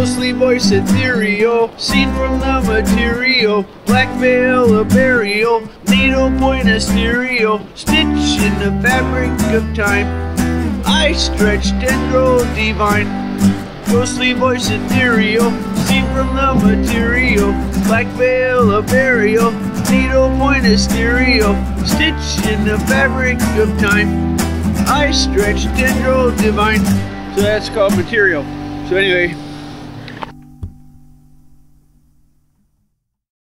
ghostly voice ethereal, seen from the material, black veil of burial, needle point of stereo, stitch in the fabric of time, I stretch tendril divine, ghostly voice ethereal, seen from the material, black veil of burial, needle point of stereo, stitch in the fabric of time, I stretch tendril divine. So that's called material. So anyway,